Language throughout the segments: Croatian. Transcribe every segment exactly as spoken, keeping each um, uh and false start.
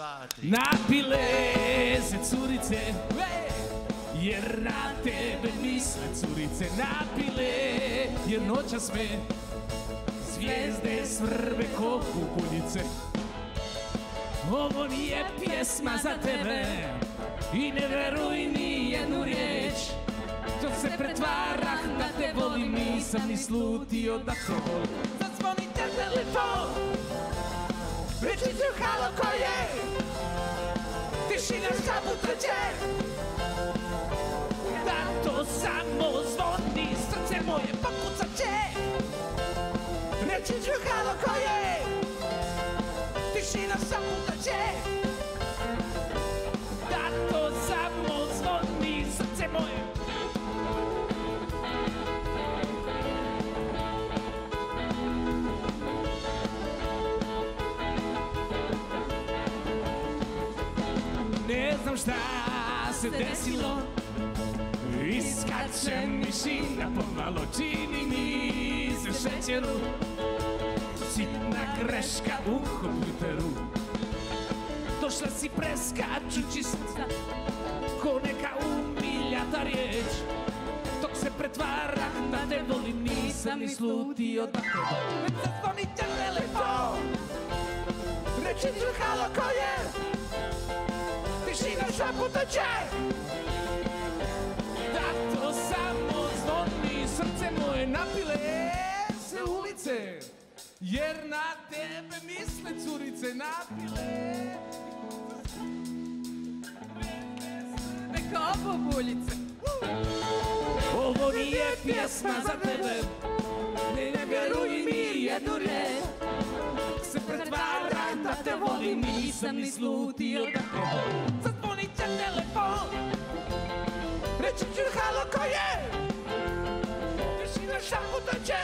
dva, tri. Napile se curice, jer na tebe misle curice. Napile, jer noćas me zvijezde svrbe ko kukuljice. Ovo nije pjesma za tebe i ne veruj ni jednu riječ. Dok se pretvarah da te volim, nisam ni slutio da te volim. Zazvonite telefon, reći ću halo ko je, tišina šaputraće. Da to samo zvoni, srce moje pokucat će. Reći ću halo ko je, tišina šaputraće. Da to samo zvoni, srce moje. Ne znam šta se desilo, iskače mišina pomalo, čini mi se šećeru. Sitna greška u kompjuteru, došla si preskačući srca ko neka umiljata riječ. Dok se pretvarah da te volim, nisam ni slutio da te volim. Već zazvonite telefon, reći ću halo ko je, tišina šaputaće. Da to samo zvoni, srce moje, napile se ulice, jer na tebe misle curice. Napile Neka obuljice. Ovo nije pjesma za tebe, ne, ne vjeruj mi jednu riječ. Se pretvaram da te volim, nisam ni slutio da te volim. Zazvonit će telefon, reći ću halo ko je, tišina šaputaće.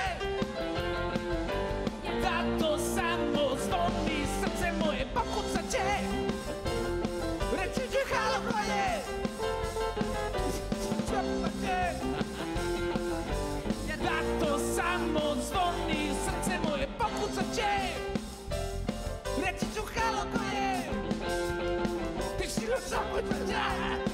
Da to samo zvoni, srce moje pokucat će. Reći ću halo ko je, šaputaće. Da to samo zvoni, srce moje pokucat će. Reći ću halo ko je, tišina šaputaće.